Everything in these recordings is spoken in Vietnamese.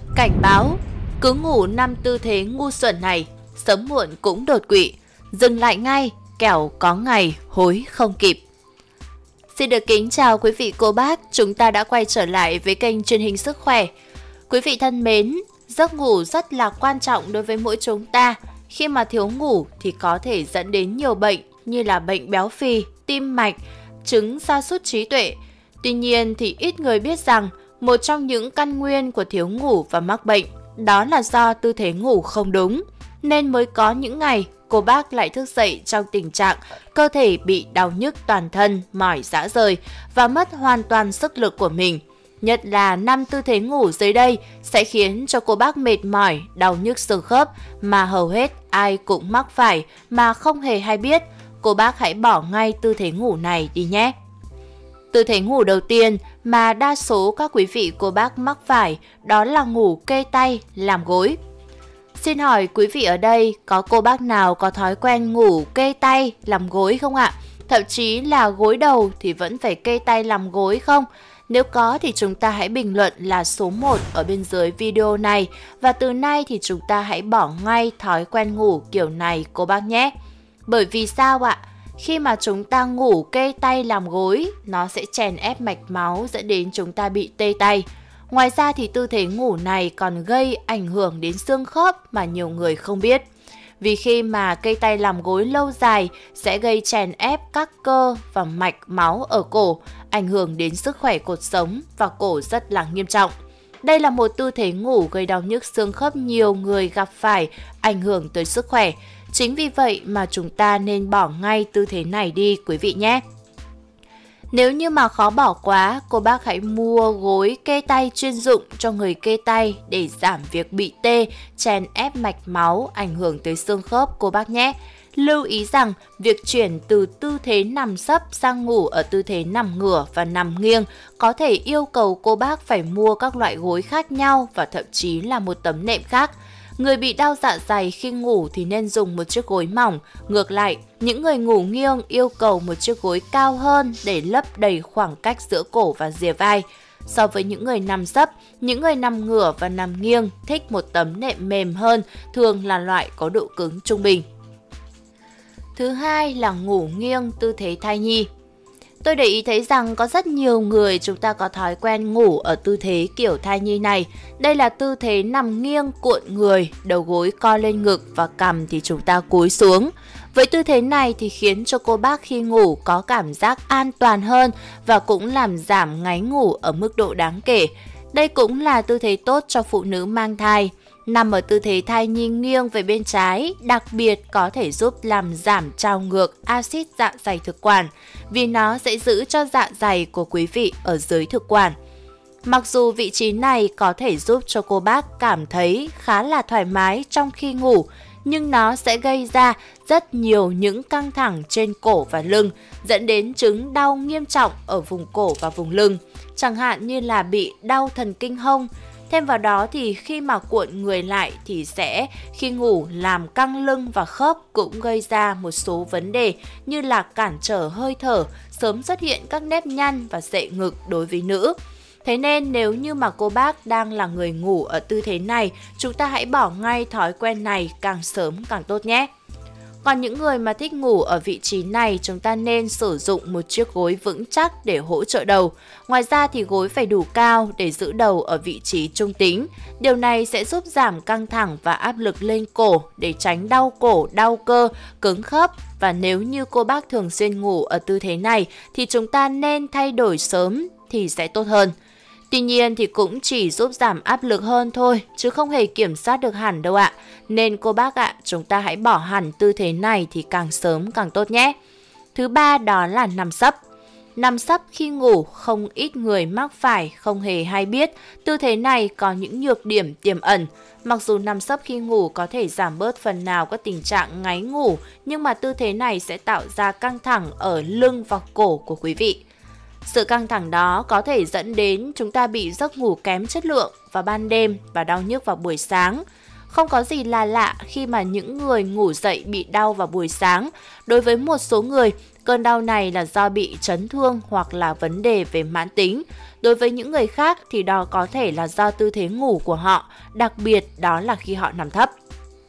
Cảnh báo, cứ ngủ 5 tư thế ngu xuẩn này, sớm muộn cũng đột quỵ. Dừng lại ngay, kẻo có ngày hối không kịp. Xin được kính chào quý vị cô bác, chúng ta đã quay trở lại với kênh truyền hình Sức Khỏe. Quý vị thân mến, giấc ngủ rất là quan trọng đối với mỗi chúng ta. Khi mà thiếu ngủ thì có thể dẫn đến nhiều bệnh như là bệnh béo phì, tim mạch, chứng sa sút trí tuệ. Tuy nhiên thì ít người biết rằng một trong những căn nguyên của thiếu ngủ và mắc bệnh đó là do tư thế ngủ không đúng. Nên mới có những ngày cô bác lại thức dậy trong tình trạng cơ thể bị đau nhức toàn thân, mỏi rã rời và mất hoàn toàn sức lực của mình. Nhất là 5 tư thế ngủ dưới đây sẽ khiến cho cô bác mệt mỏi, đau nhức xương khớp mà hầu hết ai cũng mắc phải mà không hề hay biết. Cô bác hãy bỏ ngay tư thế ngủ này đi nhé. Tư thế ngủ đầu tiên mà đa số các quý vị cô bác mắc phải đó là ngủ kê tay làm gối. Xin hỏi quý vị ở đây có cô bác nào có thói quen ngủ kê tay làm gối không ạ? Thậm chí là gối đầu thì vẫn phải kê tay làm gối không? Nếu có thì chúng ta hãy bình luận là số 1 ở bên dưới video này. Và từ nay thì chúng ta hãy bỏ ngay thói quen ngủ kiểu này cô bác nhé. Bởi vì sao ạ? Khi mà chúng ta ngủ kê tay làm gối, nó sẽ chèn ép mạch máu dẫn đến chúng ta bị tê tay. Ngoài ra thì tư thế ngủ này còn gây ảnh hưởng đến xương khớp mà nhiều người không biết. Vì khi mà kê tay làm gối lâu dài sẽ gây chèn ép các cơ và mạch máu ở cổ, ảnh hưởng đến sức khỏe cột sống và cổ rất là nghiêm trọng. Đây là một tư thế ngủ gây đau nhức xương khớp nhiều người gặp phải, ảnh hưởng tới sức khỏe. Chính vì vậy mà chúng ta nên bỏ ngay tư thế này đi quý vị nhé. Nếu như mà khó bỏ quá, cô bác hãy mua gối kê tay chuyên dụng cho người kê tay để giảm việc bị tê, chèn ép mạch máu, ảnh hưởng tới xương khớp cô bác nhé. Lưu ý rằng việc chuyển từ tư thế nằm sấp sang ngủ ở tư thế nằm ngửa và nằm nghiêng có thể yêu cầu cô bác phải mua các loại gối khác nhau và thậm chí là một tấm nệm khác. Người bị đau dạ dày khi ngủ thì nên dùng một chiếc gối mỏng. Ngược lại, những người ngủ nghiêng yêu cầu một chiếc gối cao hơn để lấp đầy khoảng cách giữa cổ và rìa vai. So với những người nằm sấp, những người nằm ngửa và nằm nghiêng thích một tấm nệm mềm hơn, thường là loại có độ cứng trung bình. Thứ hai là ngủ nghiêng tư thế thai nhi. Tôi để ý thấy rằng có rất nhiều người chúng ta có thói quen ngủ ở tư thế kiểu thai nhi này. Đây là tư thế nằm nghiêng cuộn người, đầu gối co lên ngực và cằm thì chúng ta cúi xuống. Với tư thế này thì khiến cho cô bác khi ngủ có cảm giác an toàn hơn và cũng làm giảm ngáy ngủ ở mức độ đáng kể. Đây cũng là tư thế tốt cho phụ nữ mang thai. Nằm ở tư thế thai nhi nghiêng về bên trái, đặc biệt có thể giúp làm giảm trào ngược axit dạ dày thực quản, vì nó sẽ giữ cho dạ dày của quý vị ở dưới thực quản. Mặc dù vị trí này có thể giúp cho cô bác cảm thấy khá là thoải mái trong khi ngủ, nhưng nó sẽ gây ra rất nhiều những căng thẳng trên cổ và lưng, dẫn đến chứng đau nghiêm trọng ở vùng cổ và vùng lưng, chẳng hạn như là bị đau thần kinh hông. Thêm vào đó thì khi mà cuộn người lại thì sẽ khi ngủ làm căng lưng và khớp, cũng gây ra một số vấn đề như là cản trở hơi thở, sớm xuất hiện các nếp nhăn và dậy ngực đối với nữ. Thế nên nếu như mà cô bác đang là người ngủ ở tư thế này, chúng ta hãy bỏ ngay thói quen này, càng sớm càng tốt nhé. Còn những người mà thích ngủ ở vị trí này, chúng ta nên sử dụng một chiếc gối vững chắc để hỗ trợ đầu. Ngoài ra thì gối phải đủ cao để giữ đầu ở vị trí trung tính. Điều này sẽ giúp giảm căng thẳng và áp lực lên cổ để tránh đau cổ, đau cơ, cứng khớp. Và nếu như cô bác thường xuyên ngủ ở tư thế này thì chúng ta nên thay đổi sớm thì sẽ tốt hơn. Tuy nhiên thì cũng chỉ giúp giảm áp lực hơn thôi, chứ không hề kiểm soát được hẳn đâu ạ. Nên cô bác ạ, chúng ta hãy bỏ hẳn tư thế này thì càng sớm càng tốt nhé. Thứ ba đó là nằm sấp. Nằm sấp khi ngủ không ít người mắc phải, không hề hay biết. Tư thế này có những nhược điểm tiềm ẩn. Mặc dù nằm sấp khi ngủ có thể giảm bớt phần nào các tình trạng ngáy ngủ, nhưng mà tư thế này sẽ tạo ra căng thẳng ở lưng và cổ của quý vị. Sự căng thẳng đó có thể dẫn đến chúng ta bị giấc ngủ kém chất lượng vào ban đêm và đau nhức vào buổi sáng. Không có gì là lạ khi mà những người ngủ dậy bị đau vào buổi sáng. Đối với một số người, Cơn đau này là do bị chấn thương hoặc là vấn đề về mãn tính. Đối với những người khác thì đó có thể là do tư thế ngủ của họ, đặc biệt đó là khi họ nằm thấp.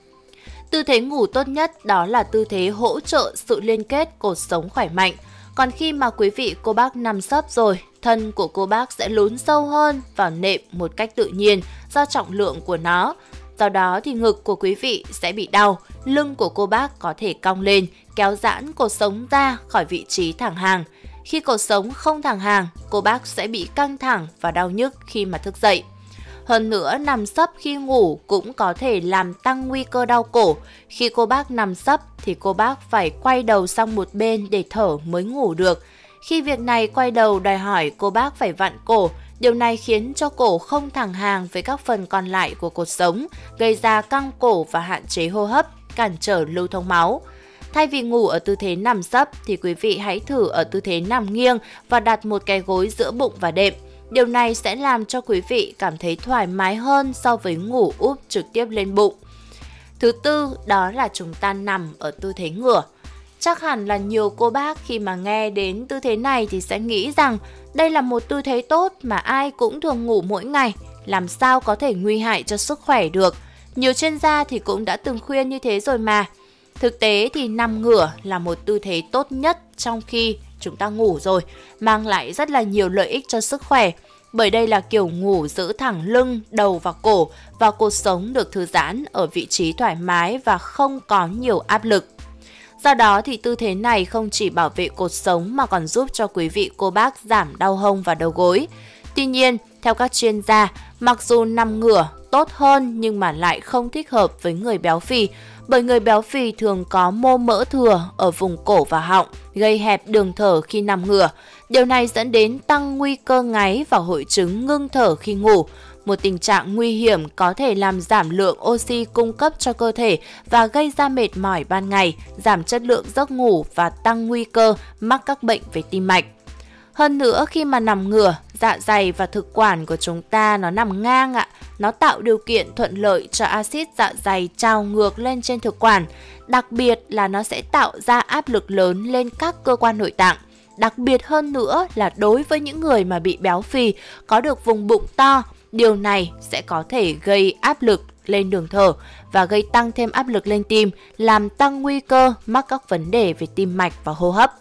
Tư thế ngủ tốt nhất đó là tư thế hỗ trợ sự liên kết cột sống khỏe mạnh. Còn khi mà quý vị cô bác nằm sấp rồi, thân của cô bác sẽ lún sâu hơn vào nệm một cách tự nhiên do trọng lượng của nó. Do đó thì ngực của quý vị sẽ bị đau, lưng của cô bác có thể cong lên, kéo giãn cột sống ra khỏi vị trí thẳng hàng. Khi cột sống không thẳng hàng, cô bác sẽ bị căng thẳng và đau nhức khi mà thức dậy. Hơn nữa, nằm sấp khi ngủ cũng có thể làm tăng nguy cơ đau cổ. Khi cô bác nằm sấp thì cô bác phải quay đầu sang một bên để thở mới ngủ được. Khi việc này quay đầu đòi hỏi cô bác phải vặn cổ, điều này khiến cho cổ không thẳng hàng với các phần còn lại của cột sống, gây ra căng cổ và hạn chế hô hấp, cản trở lưu thông máu. Thay vì ngủ ở tư thế nằm sấp thì quý vị hãy thử ở tư thế nằm nghiêng và đặt một cái gối giữa bụng và đệm. Điều này sẽ làm cho quý vị cảm thấy thoải mái hơn so với ngủ úp trực tiếp lên bụng. Thứ tư đó là chúng ta nằm ở tư thế ngửa. Chắc hẳn là nhiều cô bác khi mà nghe đến tư thế này thì sẽ nghĩ rằng đây là một tư thế tốt mà ai cũng thường ngủ mỗi ngày, làm sao có thể nguy hại cho sức khỏe được. Nhiều chuyên gia thì cũng đã từng khuyên như thế rồi mà. Thực tế thì nằm ngửa là một tư thế tốt nhất trong khi chúng ta ngủ rồi, mang lại rất là nhiều lợi ích cho sức khỏe. Bởi đây là kiểu ngủ giữ thẳng lưng, đầu và cổ, và cột sống được thư giãn ở vị trí thoải mái và không có nhiều áp lực. Do đó thì tư thế này không chỉ bảo vệ cột sống mà còn giúp cho quý vị cô bác giảm đau hông và đầu gối. Tuy nhiên, theo các chuyên gia, mặc dù nằm ngửa tốt hơn nhưng mà lại không thích hợp với người béo phì, bởi người béo phì thường có mô mỡ thừa ở vùng cổ và họng, gây hẹp đường thở khi nằm ngửa. Điều này dẫn đến tăng nguy cơ ngáy và hội chứng ngưng thở khi ngủ, một tình trạng nguy hiểm có thể làm giảm lượng oxy cung cấp cho cơ thể và gây ra mệt mỏi ban ngày, giảm chất lượng giấc ngủ và tăng nguy cơ mắc các bệnh về tim mạch. Hơn nữa, khi mà nằm ngửa, dạ dày và thực quản của chúng ta nó nằm ngang ạ. Nó tạo điều kiện thuận lợi cho axit dạ dày trào ngược lên trên thực quản. Đặc biệt là nó sẽ tạo ra áp lực lớn lên các cơ quan nội tạng. Đặc biệt hơn nữa là đối với những người mà bị béo phì, có được vùng bụng to, điều này sẽ có thể gây áp lực lên đường thở và gây tăng thêm áp lực lên tim, làm tăng nguy cơ mắc các vấn đề về tim mạch và hô hấp.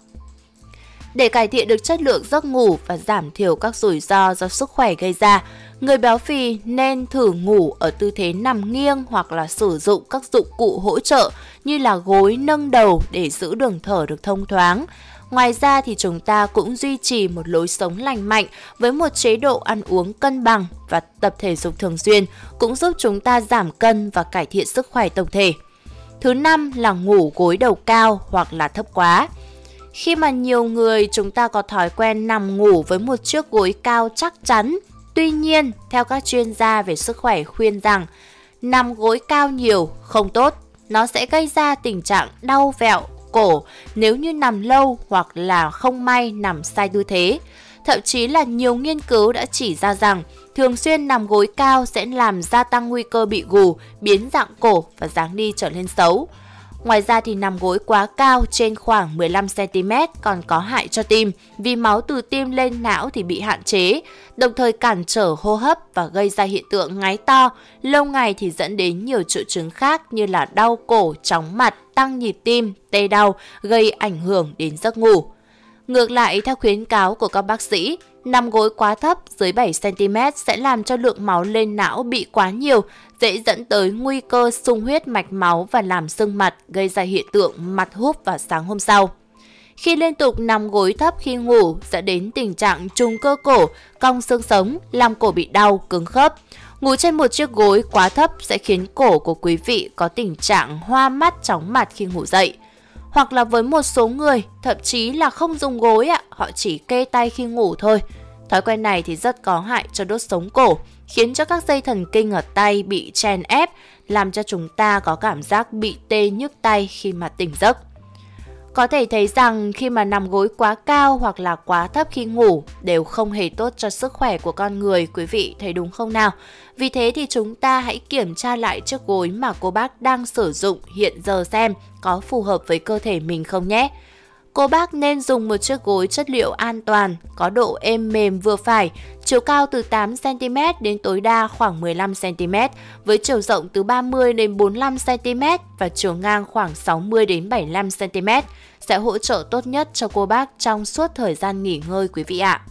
Để cải thiện được chất lượng giấc ngủ và giảm thiểu các rủi ro do sức khỏe gây ra, người béo phì nên thử ngủ ở tư thế nằm nghiêng hoặc là sử dụng các dụng cụ hỗ trợ như là gối nâng đầu để giữ đường thở được thông thoáng. Ngoài ra thì chúng ta cũng duy trì một lối sống lành mạnh với một chế độ ăn uống cân bằng và tập thể dục thường xuyên cũng giúp chúng ta giảm cân và cải thiện sức khỏe tổng thể. Thứ năm là ngủ gối đầu cao hoặc là thấp quá. Khi mà nhiều người chúng ta có thói quen nằm ngủ với một chiếc gối cao chắc chắn, tuy nhiên theo các chuyên gia về sức khỏe khuyên rằng nằm gối cao nhiều không tốt, nó sẽ gây ra tình trạng đau vẹo cổ nếu như nằm lâu hoặc là không may nằm sai tư thế. Thậm chí là nhiều nghiên cứu đã chỉ ra rằng thường xuyên nằm gối cao sẽ làm gia tăng nguy cơ bị gù, biến dạng cổ và dáng đi trở nên xấu. Ngoài ra thì nằm gối quá cao trên khoảng 15 cm còn có hại cho tim vì máu từ tim lên não thì bị hạn chế, đồng thời cản trở hô hấp và gây ra hiện tượng ngáy to. Lâu ngày thì dẫn đến nhiều triệu chứng khác như là đau cổ, chóng mặt, tăng nhịp tim, tê đau, gây ảnh hưởng đến giấc ngủ. Ngược lại, theo khuyến cáo của các bác sĩ, nằm gối quá thấp dưới 7 cm sẽ làm cho lượng máu lên não bị quá nhiều, dễ dẫn tới nguy cơ xung huyết mạch máu và làm sưng mặt, gây ra hiện tượng mặt húp vào sáng hôm sau. Khi liên tục nằm gối thấp khi ngủ dẫn đến tình trạng trùng cơ cổ, cong xương sống, làm cổ bị đau, cứng khớp. Ngủ trên một chiếc gối quá thấp sẽ khiến cổ của quý vị có tình trạng hoa mắt, chóng mặt khi ngủ dậy. Hoặc là với một số người, thậm chí là không dùng gối họ chỉ kê tay khi ngủ thôi. Thói quen này thì rất có hại cho đốt sống cổ, khiến cho các dây thần kinh ở tay bị chèn ép, làm cho chúng ta có cảm giác bị tê nhức tay khi mà tỉnh giấc. Có thể thấy rằng khi mà nằm gối quá cao hoặc là quá thấp khi ngủ đều không hề tốt cho sức khỏe của con người, quý vị thấy đúng không nào? Vì thế thì chúng ta hãy kiểm tra lại chiếc gối mà cô bác đang sử dụng hiện giờ xem có phù hợp với cơ thể mình không nhé. Cô bác nên dùng một chiếc gối chất liệu an toàn, có độ êm mềm vừa phải, chiều cao từ 8cm đến tối đa khoảng 15cm, với chiều rộng từ 30 đến 45cm và chiều ngang khoảng 60 đến 75cm, sẽ hỗ trợ tốt nhất cho cô bác trong suốt thời gian nghỉ ngơi quý vị ạ.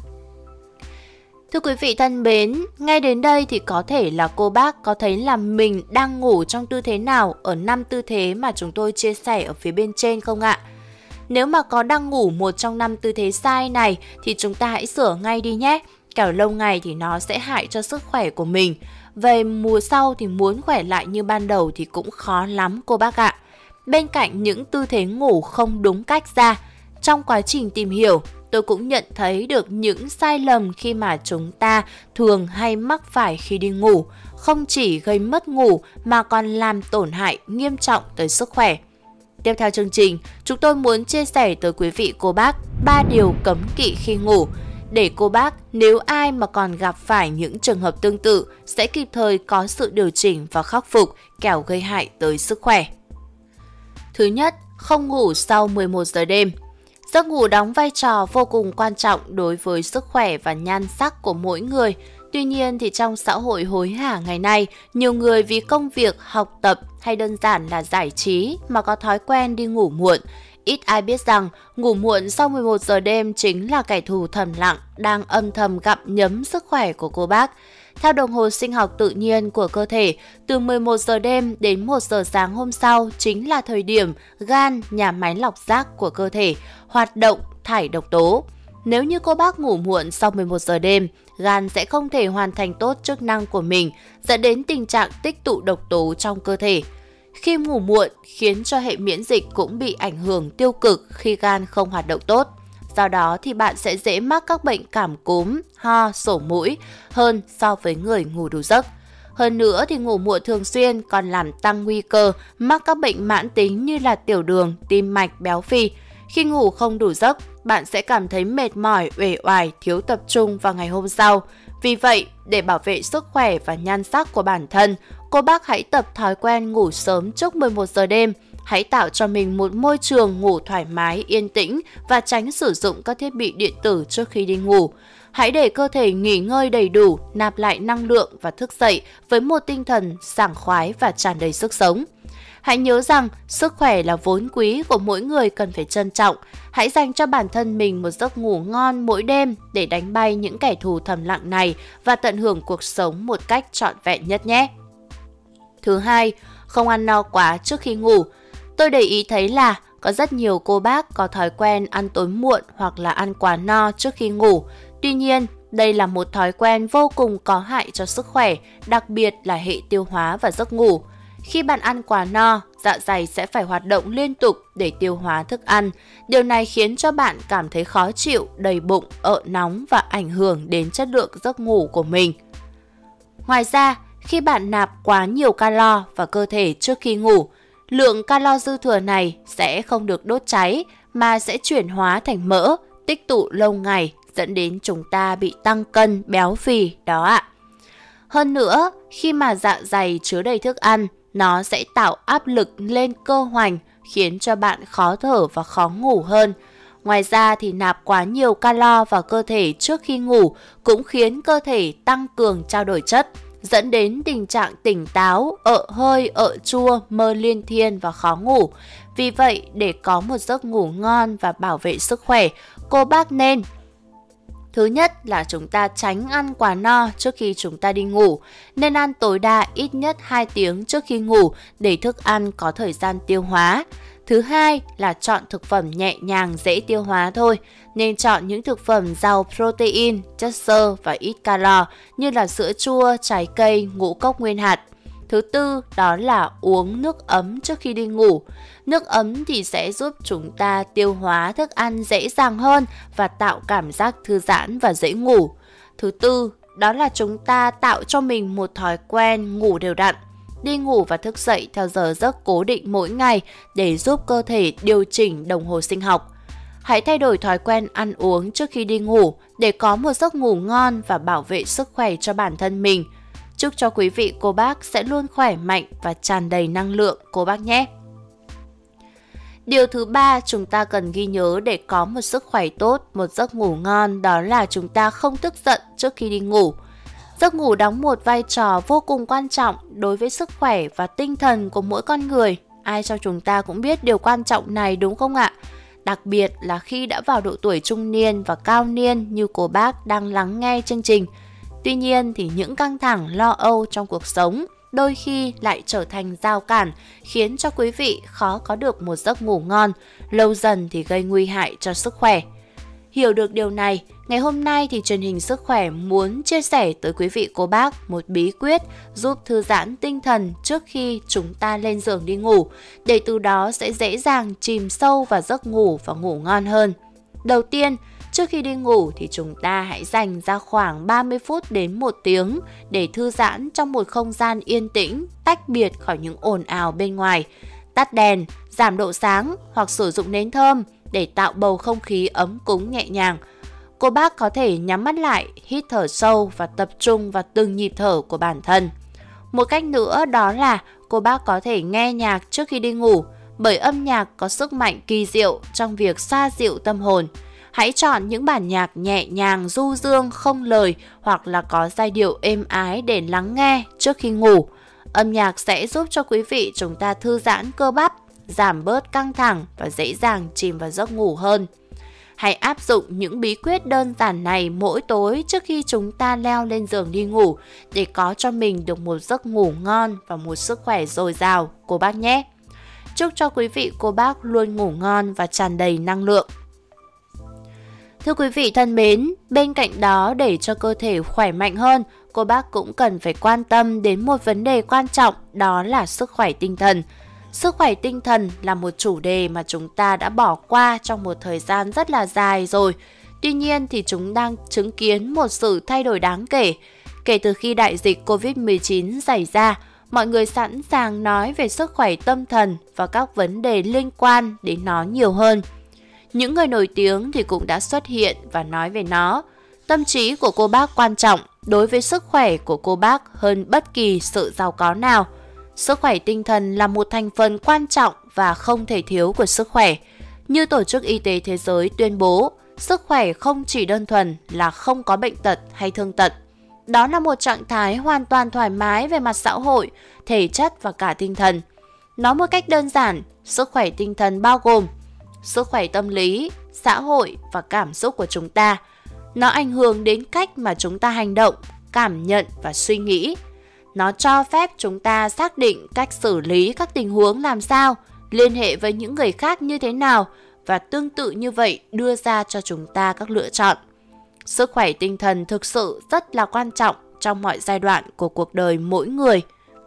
Thưa quý vị thân mến, ngay đến đây thì có thể là cô bác có thấy là mình đang ngủ trong tư thế nào ở 5 tư thế mà chúng tôi chia sẻ ở phía bên trên không ạ? Nếu mà có đang ngủ một trong 5 tư thế sai này thì chúng ta hãy sửa ngay đi nhé. Kẻo lâu ngày thì nó sẽ hại cho sức khỏe của mình. Về mùa sau thì muốn khỏe lại như ban đầu thì cũng khó lắm cô bác ạ. Bên cạnh những tư thế ngủ không đúng cách ra, trong quá trình tìm hiểu, tôi cũng nhận thấy được những sai lầm khi mà chúng ta thường hay mắc phải khi đi ngủ. Không chỉ gây mất ngủ mà còn làm tổn hại nghiêm trọng tới sức khỏe. Tiếp theo chương trình, chúng tôi muốn chia sẻ tới quý vị cô bác 3 điều cấm kỵ khi ngủ, để cô bác nếu ai mà còn gặp phải những trường hợp tương tự sẽ kịp thời có sự điều chỉnh và khắc phục, kẻo gây hại tới sức khỏe. Thứ nhất, không ngủ sau 11 giờ đêm. Giấc ngủ đóng vai trò vô cùng quan trọng đối với sức khỏe và nhan sắc của mỗi người. Tuy nhiên thì trong xã hội hối hả ngày nay, nhiều người vì công việc, học tập hay đơn giản là giải trí mà có thói quen đi ngủ muộn. Ít ai biết rằng ngủ muộn sau 11 giờ đêm chính là kẻ thù thầm lặng đang âm thầm gặm nhấm sức khỏe của cô bác. Theo đồng hồ sinh học tự nhiên của cơ thể, từ 11 giờ đêm đến 1 giờ sáng hôm sau chính là thời điểm gan, nhà máy lọc rác của cơ thể, hoạt động thải độc tố. Nếu như cô bác ngủ muộn sau 11 giờ đêm, gan sẽ không thể hoàn thành tốt chức năng của mình, dẫn đến tình trạng tích tụ độc tố trong cơ thể. Khi ngủ muộn khiến cho hệ miễn dịch cũng bị ảnh hưởng tiêu cực khi gan không hoạt động tốt. Do đó thì bạn sẽ dễ mắc các bệnh cảm cúm, ho, sổ mũi hơn so với người ngủ đủ giấc. Hơn nữa thì ngủ muộn thường xuyên còn làm tăng nguy cơ mắc các bệnh mãn tính như là tiểu đường, tim mạch, béo phì. Khi ngủ không đủ giấc, bạn sẽ cảm thấy mệt mỏi, uể oải, thiếu tập trung vào ngày hôm sau. Vì vậy, để bảo vệ sức khỏe và nhan sắc của bản thân, cô bác hãy tập thói quen ngủ sớm trước 11 giờ đêm. Hãy tạo cho mình một môi trường ngủ thoải mái, yên tĩnh và tránh sử dụng các thiết bị điện tử trước khi đi ngủ. Hãy để cơ thể nghỉ ngơi đầy đủ, nạp lại năng lượng và thức dậy với một tinh thần sảng khoái và tràn đầy sức sống. Hãy nhớ rằng sức khỏe là vốn quý của mỗi người cần phải trân trọng. Hãy dành cho bản thân mình một giấc ngủ ngon mỗi đêm để đánh bay những kẻ thù thầm lặng này và tận hưởng cuộc sống một cách trọn vẹn nhất nhé. Thứ hai, không ăn no quá trước khi ngủ. Tôi để ý thấy là có rất nhiều cô bác có thói quen ăn tối muộn hoặc là ăn quá no trước khi ngủ. Tuy nhiên, đây là một thói quen vô cùng có hại cho sức khỏe, đặc biệt là hệ tiêu hóa và giấc ngủ. Khi bạn ăn quá no, dạ dày sẽ phải hoạt động liên tục để tiêu hóa thức ăn. Điều này khiến cho bạn cảm thấy khó chịu, đầy bụng, ợ nóng và ảnh hưởng đến chất lượng giấc ngủ của mình. Ngoài ra, khi bạn nạp quá nhiều calo vào cơ thể trước khi ngủ, lượng calo dư thừa này sẽ không được đốt cháy mà sẽ chuyển hóa thành mỡ, tích tụ lâu ngày dẫn đến chúng ta bị tăng cân, béo phì đó ạ. Hơn nữa, khi mà dạ dày chứa đầy thức ăn, nó sẽ tạo áp lực lên cơ hoành khiến cho bạn khó thở và khó ngủ hơn. Ngoài ra thì nạp quá nhiều calo vào cơ thể trước khi ngủ cũng khiến cơ thể tăng cường trao đổi chất, dẫn đến tình trạng tỉnh táo, ợ hơi, ợ chua, mơ liên thiên và khó ngủ. Vì vậy, để có một giấc ngủ ngon và bảo vệ sức khỏe, cô bác nên: thứ nhất là chúng ta tránh ăn quá no trước khi chúng ta đi ngủ. Nên ăn tối đa ít nhất 2 tiếng trước khi ngủ để thức ăn có thời gian tiêu hóa. Thứ hai là chọn thực phẩm nhẹ nhàng dễ tiêu hóa thôi. Nên chọn những thực phẩm giàu protein, chất xơ và ít calo như là sữa chua, trái cây, ngũ cốc nguyên hạt. Thứ tư đó là uống nước ấm trước khi đi ngủ. Nước ấm thì sẽ giúp chúng ta tiêu hóa thức ăn dễ dàng hơn và tạo cảm giác thư giãn và dễ ngủ. Thứ tư đó là chúng ta tạo cho mình một thói quen ngủ đều đặn. Đi ngủ và thức dậy theo giờ giấc cố định mỗi ngày để giúp cơ thể điều chỉnh đồng hồ sinh học. Hãy thay đổi thói quen ăn uống trước khi đi ngủ để có một giấc ngủ ngon và bảo vệ sức khỏe cho bản thân mình. Chúc cho quý vị cô bác sẽ luôn khỏe mạnh và tràn đầy năng lượng cô bác nhé. Điều thứ ba chúng ta cần ghi nhớ để có một sức khỏe tốt, một giấc ngủ ngon, đó là chúng ta không tức giận trước khi đi ngủ. Giấc ngủ đóng một vai trò vô cùng quan trọng đối với sức khỏe và tinh thần của mỗi con người. Ai trong chúng ta cũng biết điều quan trọng này đúng không ạ? Đặc biệt là khi đã vào độ tuổi trung niên và cao niên như cô bác đang lắng nghe chương trình. Tuy nhiên thì những căng thẳng, lo âu trong cuộc sống đôi khi lại trở thành rào cản khiến cho quý vị khó có được một giấc ngủ ngon, lâu dần thì gây nguy hại cho sức khỏe. Hiểu được điều này, ngày hôm nay thì truyền hình Sức khỏe muốn chia sẻ tới quý vị cô bác một bí quyết giúp thư giãn tinh thần trước khi chúng ta lên giường đi ngủ, để từ đó sẽ dễ dàng chìm sâu vào giấc ngủ và ngủ ngon hơn. Đầu tiên, trước khi đi ngủ thì chúng ta hãy dành ra khoảng 30 phút đến 1 tiếng để thư giãn trong một không gian yên tĩnh, tách biệt khỏi những ồn ào bên ngoài. Tắt đèn, giảm độ sáng hoặc sử dụng nến thơm để tạo bầu không khí ấm cúng nhẹ nhàng. Cô bác có thể nhắm mắt lại, hít thở sâu và tập trung vào từng nhịp thở của bản thân. Một cách nữa đó là cô bác có thể nghe nhạc trước khi đi ngủ, bởi âm nhạc có sức mạnh kỳ diệu trong việc xoa dịu tâm hồn. Hãy chọn những bản nhạc nhẹ nhàng, du dương, không lời hoặc là có giai điệu êm ái để lắng nghe trước khi ngủ. Âm nhạc sẽ giúp cho quý vị chúng ta thư giãn cơ bắp, giảm bớt căng thẳng và dễ dàng chìm vào giấc ngủ hơn. Hãy áp dụng những bí quyết đơn giản này mỗi tối trước khi chúng ta leo lên giường đi ngủ để có cho mình được một giấc ngủ ngon và một sức khỏe dồi dào cô bác nhé. Chúc cho quý vị cô bác luôn ngủ ngon và tràn đầy năng lượng. Thưa quý vị thân mến, bên cạnh đó để cho cơ thể khỏe mạnh hơn, cô bác cũng cần phải quan tâm đến một vấn đề quan trọng, đó là sức khỏe tinh thần. Sức khỏe tinh thần là một chủ đề mà chúng ta đã bỏ qua trong một thời gian rất là dài rồi. Tuy nhiên thì chúng đang chứng kiến một sự thay đổi đáng kể. Kể từ khi đại dịch Covid-19 xảy ra, mọi người sẵn sàng nói về sức khỏe tâm thần và các vấn đề liên quan đến nó nhiều hơn. Những người nổi tiếng thì cũng đã xuất hiện và nói về nó. Tâm trí của cô bác quan trọng đối với sức khỏe của cô bác hơn bất kỳ sự giàu có nào. Sức khỏe tinh thần là một thành phần quan trọng và không thể thiếu của sức khỏe. Như Tổ chức Y tế Thế giới tuyên bố, sức khỏe không chỉ đơn thuần là không có bệnh tật hay thương tật. Đó là một trạng thái hoàn toàn thoải mái về mặt xã hội, thể chất và cả tinh thần. Nói một cách đơn giản, sức khỏe tinh thần bao gồm sức khỏe tâm lý, xã hội và cảm xúc của chúng ta. Nó ảnh hưởng đến cách mà chúng ta hành động, cảm nhận và suy nghĩ. Nó cho phép chúng ta xác định cách xử lý các tình huống làm sao, liên hệ với những người khác như thế nào và tương tự như vậy đưa ra cho chúng ta các lựa chọn. Sức khỏe tinh thần thực sự rất là quan trọng trong mọi giai đoạn của cuộc đời mỗi người.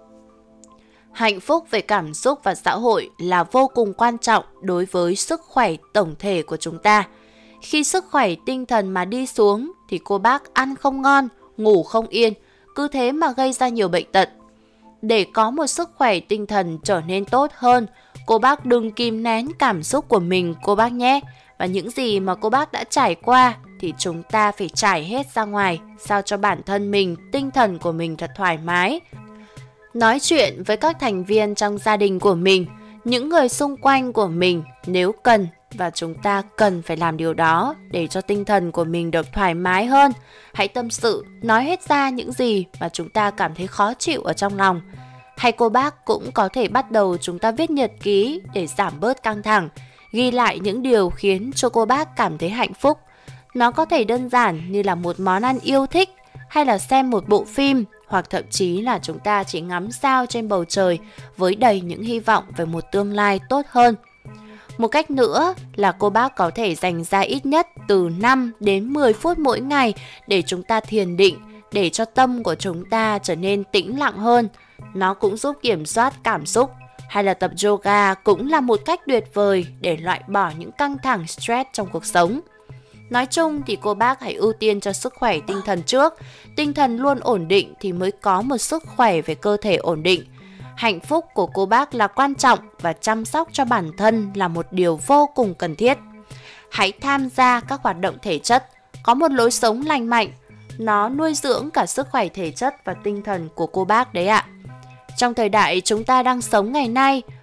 Hạnh phúc về cảm xúc và xã hội là vô cùng quan trọng đối với sức khỏe tổng thể của chúng ta. Khi sức khỏe tinh thần mà đi xuống thì cô bác ăn không ngon, ngủ không yên, cứ thế mà gây ra nhiều bệnh tật. Để có một sức khỏe tinh thần trở nên tốt hơn, cô bác đừng kìm nén cảm xúc của mình cô bác nhé. Và những gì mà cô bác đã trải qua thì chúng ta phải trải hết ra ngoài, sao cho bản thân mình, tinh thần của mình thật thoải mái. Nói chuyện với các thành viên trong gia đình của mình, những người xung quanh của mình nếu cần, và chúng ta cần phải làm điều đó để cho tinh thần của mình được thoải mái hơn. Hãy tâm sự, nói hết ra những gì mà chúng ta cảm thấy khó chịu ở trong lòng. Hay cô bác cũng có thể bắt đầu chúng ta viết nhật ký để giảm bớt căng thẳng, ghi lại những điều khiến cho cô bác cảm thấy hạnh phúc. Nó có thể đơn giản như là một món ăn yêu thích, hay là xem một bộ phim, hoặc thậm chí là chúng ta chỉ ngắm sao trên bầu trời với đầy những hy vọng về một tương lai tốt hơn. Một cách nữa là cô bác có thể dành ra ít nhất từ 5 đến 10 phút mỗi ngày để chúng ta thiền định, để cho tâm của chúng ta trở nên tĩnh lặng hơn. Nó cũng giúp kiểm soát cảm xúc. Hay là tập yoga cũng là một cách tuyệt vời để loại bỏ những căng thẳng stress trong cuộc sống. Nói chung thì cô bác hãy ưu tiên cho sức khỏe tinh thần trước. Tinh thần luôn ổn định thì mới có một sức khỏe về cơ thể ổn định. Hạnh phúc của cô bác là quan trọng và chăm sóc cho bản thân là một điều vô cùng cần thiết. Hãy tham gia các hoạt động thể chất, có một lối sống lành mạnh. Nó nuôi dưỡng cả sức khỏe thể chất và tinh thần của cô bác đấy ạ. Trong thời đại chúng ta đang sống ngày nay,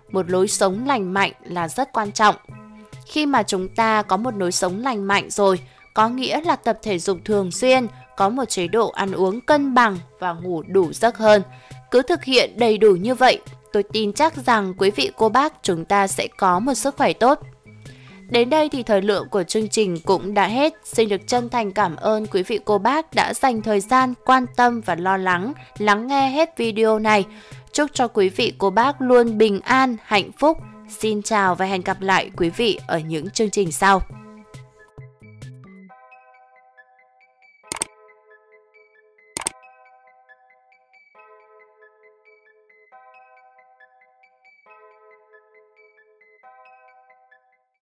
một lối sống lành mạnh là rất quan trọng. Khi mà chúng ta có một lối sống lành mạnh rồi, có nghĩa là tập thể dục thường xuyên, có một chế độ ăn uống cân bằng và ngủ đủ giấc hơn. Cứ thực hiện đầy đủ như vậy, tôi tin chắc rằng quý vị cô bác chúng ta sẽ có một sức khỏe tốt. Đến đây thì thời lượng của chương trình cũng đã hết. Xin được chân thành cảm ơn quý vị cô bác đã dành thời gian quan tâm và lo lắng, lắng nghe hết video này. Chúc cho quý vị cô bác luôn bình an, hạnh phúc. Xin chào và hẹn gặp lại quý vị ở những chương trình sau.